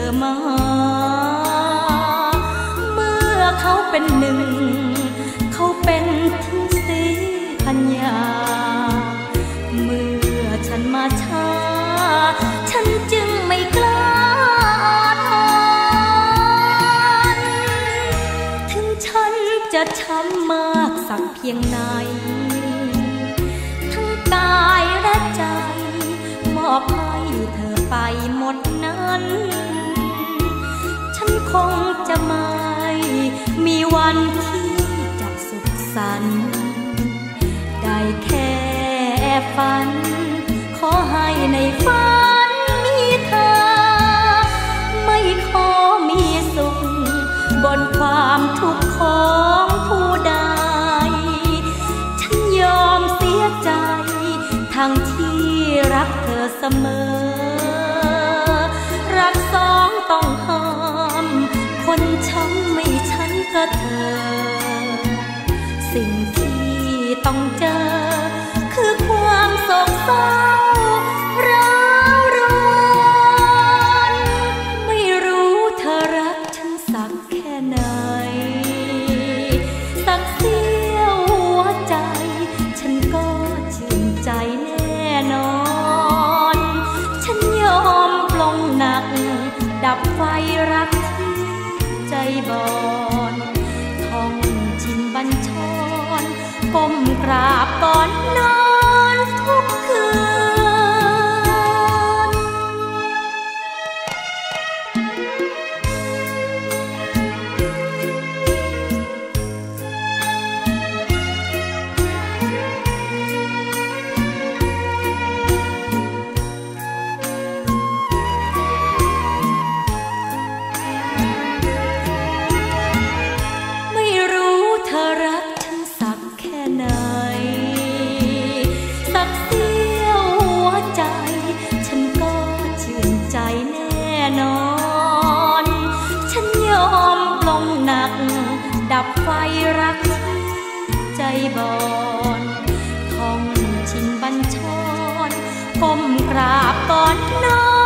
มาเมื่อเขาเป็นหนึ่งเขาเป็นถึงสีปัญญาเมื่อฉันมาช้าฉันจึงไม่กล้าทนถึงฉันจะช้ำมากสักเพียงไหนทั้งกายและใจมอบให้เธอไปหมดนั้นฉันคงจะไม่มีวันที่จะสุขสันต์ได้แค่ฝันขอให้ในฝันมีเธอไม่ขอมีสุขบนความทุกข์ของผู้ใดฉันยอมเสียใจทั้งที่รักเธอเสมอรักสองต้องห้ามคนช้ำไม่ฉันก็เธอสิ่งที่ต้องเจอคือความโศกเศร้าร้าวรนไม่รู้เธอรักฉันสักแค่ไหนสักเสี้ยวหัวใจฉันก็ชื่นใจแน่นอนฉันยอมปลงหนักดับไฟรักที่ใจบอนท่องชินบัญชรก้มกราบก่อนนอนทุกคืนไม่รู้เธอรักฉันสักแค่ไหนสักเสี้ยวหัวใจฉันก็ชื่นใจแน่นอนฉันยอมปลงหนักดับไฟรักที่ใจบอนท่องชินบัญชรก้มกราบก่อนนอน